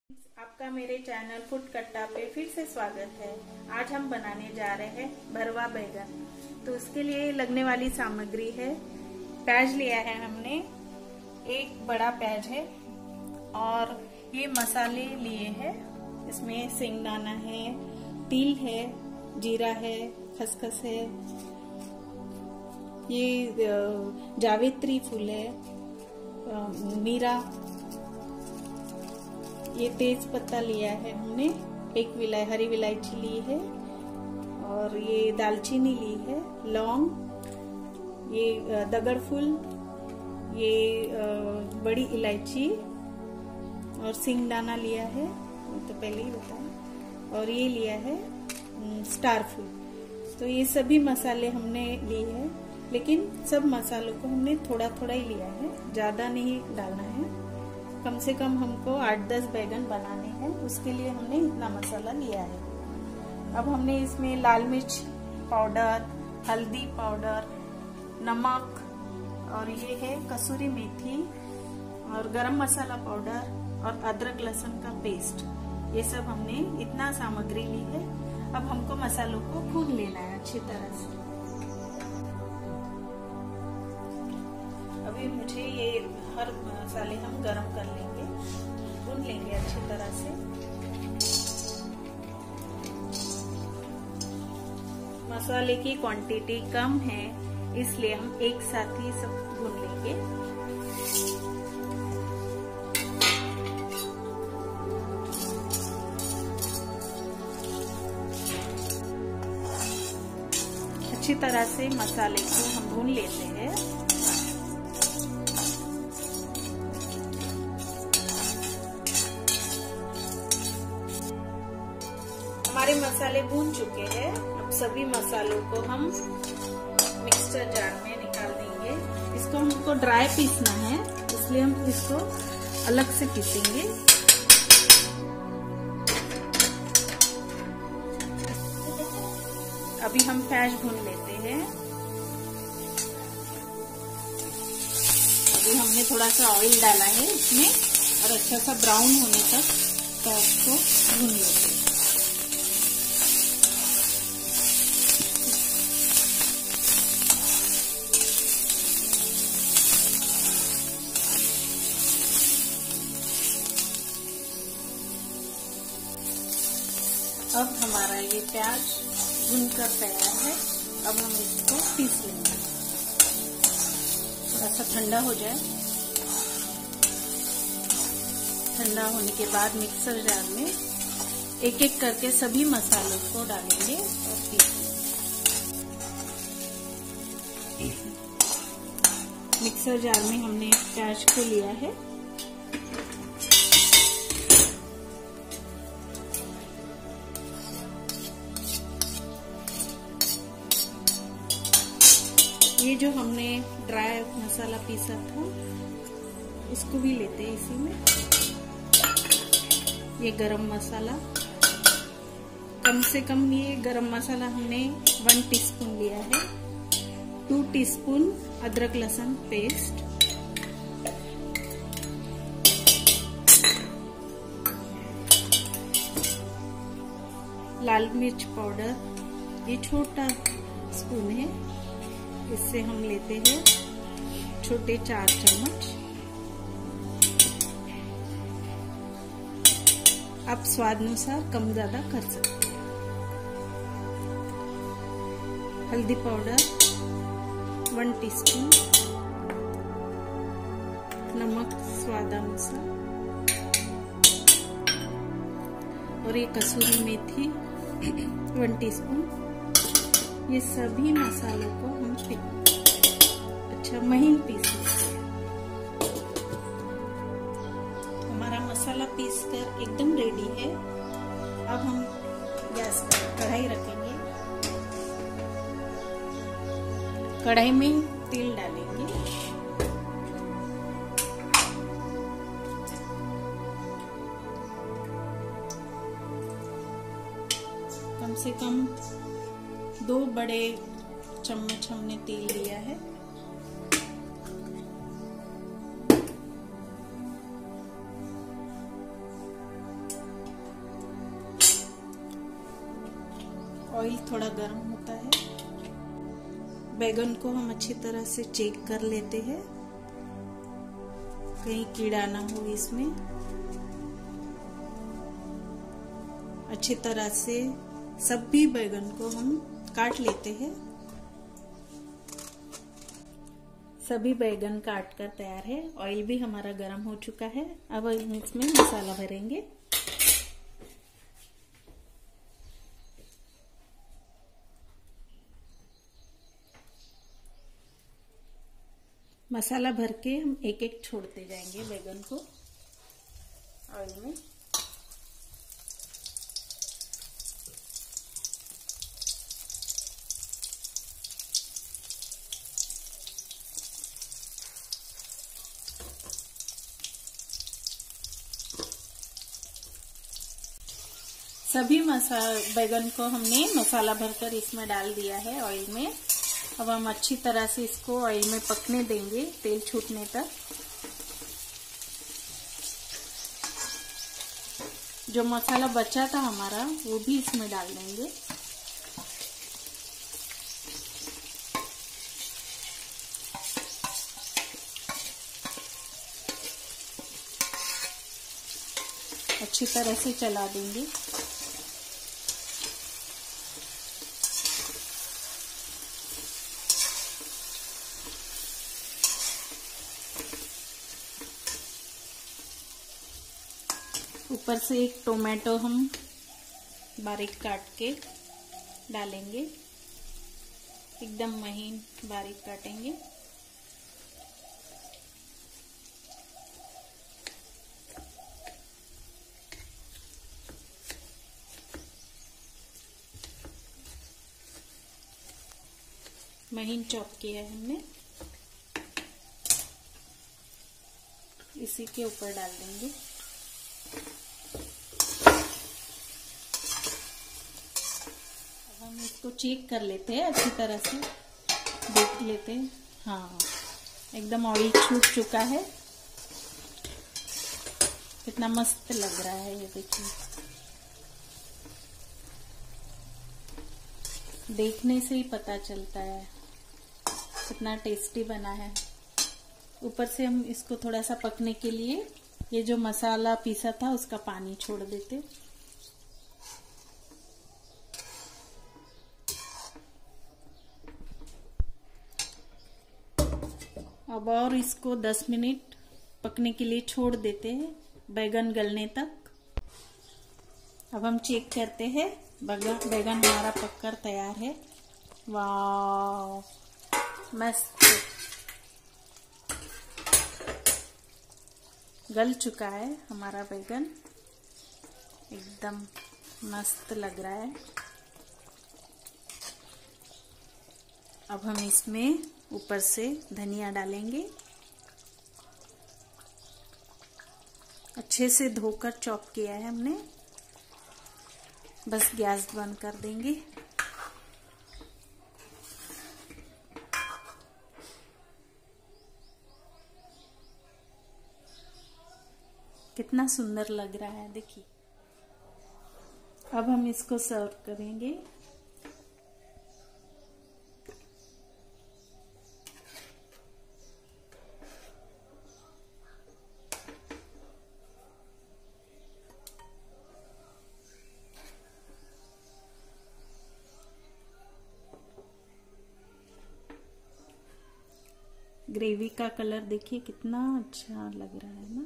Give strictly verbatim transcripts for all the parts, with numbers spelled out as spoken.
आपका मेरे channel food कट्टा पे फिर से स्वागत है। आज हम बनाने जा रहे हैं भरवा बैगन। तो उसके लिए लगने वाली सामग्री है, प्याज लिया है हमने, एक बड़ा प्याज है और ये मसाले लिए हैं। इसमें सिंगदाना है, तिल है, जीरा है, खसखस है, ये जावित्री फूल है, मीरा, ये तेज पत्ता लिया है हमने, एक विलाय हरी इलायची ली है और ये दालचीनी ली है, लौंग, ये दगड़ फूल, ये बड़ी इलायची और सिंगदाना लिया है, तो पहले ही बताया, और ये लिया है स्टार फूल। तो ये सभी मसाले हमने लिए हैं, लेकिन सब मसालों को हमने थोड़ा थोड़ा ही लिया है, ज्यादा नहीं डालना है। कम से कम हमको आठ दस बैगन बनाने हैं, उसके लिए हमने इतना मसाला लिया है। अब हमने इसमें लाल मिर्च पाउडर, हल्दी पाउडर, नमक और ये है कसूरी मेथी और गरम मसाला पाउडर और अदरक लहसुन का पेस्ट, ये सब हमने इतना सामग्री ली है। अब हमको मसालों को भून लेना है अच्छी तरह से। अभी मुझे ये हर मसाले हम गरम कर लेंगे, भून लेंगे अच्छी तरह से। मसाले की क्वांटिटी कम है, इसलिए हम एक साथ ही सब भून लेंगे। अच्छी तरह से मसाले को हम भून लेते हैं। हमारे मसाले भून चुके हैं। अब सभी मसालों को हम मिक्सचर जार में निकाल देंगे। इसको हमको ड्राई पीसना है, इसलिए हम इसको अलग से पीसेंगे। अभी हम प्याज भून लेते हैं। अभी हमने थोड़ा सा ऑयल डाला है इसमें और अच्छा सा ब्राउन होने तक प्याज को भून लेते हैं। अब हमारा ये प्याज भुनकर तैयार है। अब हम इसको पीस लेंगे, थोड़ा सा ठंडा हो जाए। ठंडा होने के बाद मिक्सर जार में एक एक करके सभी मसालों को डालेंगे और पीस लेंगे। मिक्सर जार में हमने प्याज को लिया है। ये जो हमने ड्राई मसाला पीसा था, इसको भी लेते हैं इसी में। ये गरम मसाला, कम से कम ये गरम मसाला हमने वन टीस्पून लिया है। टू टीस्पून अदरक लहसुन पेस्ट, लाल मिर्च पाउडर, ये छोटा स्पून है, इससे हम लेते हैं छोटे चार चम्मच। आप स्वाद अनुसार कम ज्यादा कर सकते हैं। हल्दी पाउडर वन टीस्पून, नमक स्वाद अनुसार और ये कसूरी मेथी वन टीस्पून। ये सभी मसालों को हम अच्छा महीन पीस लेंगे। हमारा मसाला पीस कर एकदम रेडी है। अब हम गैस पर कढ़ाई रखेंगे। कढ़ाई में तेल डालेंगे। कम से कम दो बड़े चम्मच हमने तेल लिया है। ऑयल थोड़ा गर्म होता है, बैगन को हम अच्छी तरह से चेक कर लेते हैं, कहीं कीड़ा ना हो इसमें। अच्छी तरह से सभी बैगन को हम काट लेते हैं। सभी बैगन काट कर तैयार है। ऑयल भी हमारा गर्म हो चुका है। अब हम इसमें मसाला भरेंगे। मसाला भर के हम एक एक छोड़ते जाएंगे बैगन को ऑयल में। सभी मसा बैगन को हमने मसाला भरकर इसमें डाल दिया है ऑयल में। अब हम अच्छी तरह से इसको ऑयल में पकने देंगे तेल छूटने तक। जो मसाला बचा था हमारा वो भी इसमें डाल देंगे। अच्छी तरह से चला देंगे। ऊपर से एक टोमेटो हम बारीक काट के डालेंगे, एकदम महीन बारीक काटेंगे। महीन चॉप किया है हमने, इसी के ऊपर डाल देंगे। हम इसको चेक कर लेते हैं, अच्छी तरह से देख लेते हैं। हाँ, एकदम ऑयल छूट चुका है। कितना मस्त लग रहा है ये देखिए, देखने से ही पता चलता है कितना टेस्टी बना है। ऊपर से हम इसको थोड़ा सा पकने के लिए ये जो मसाला पीसा था उसका पानी छोड़ देते। अब और इसको दस मिनट पकने के लिए छोड़ देते हैं, बैगन गलने तक। अब हम चेक करते हैं, बैगन बैगन हमारा पककर तैयार है। वाह, मस्त गल चुका है हमारा बैगन, एकदम मस्त लग रहा है। अब हम इसमें ऊपर से धनिया डालेंगे। अच्छे से धोकर चॉप किया है हमने। बस गैस बंद कर देंगे। कितना सुंदर लग रहा है देखिए। अब हम इसको सर्व करेंगे। ग्रेवी का कलर देखिए कितना अच्छा लग रहा है ना।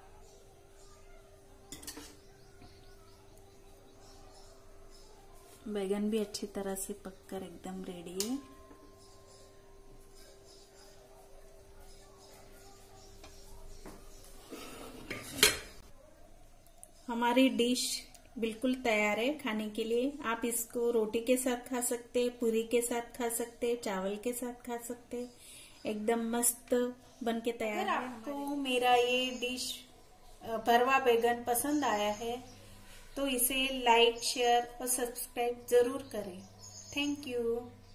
बैगन भी अच्छी तरह से पककर एकदम रेडी है। हमारी डिश बिल्कुल तैयार है खाने के लिए। आप इसको रोटी के साथ खा सकते हैं, पूरी के साथ खा सकते हैं, चावल के साथ खा सकते हैं। एकदम मस्त बन के तैयार है। आपको मेरा ये डिश भरवा बैगन पसंद आया है तो इसे लाइक, शेयर और सब्सक्राइब जरूर करें। Thank you.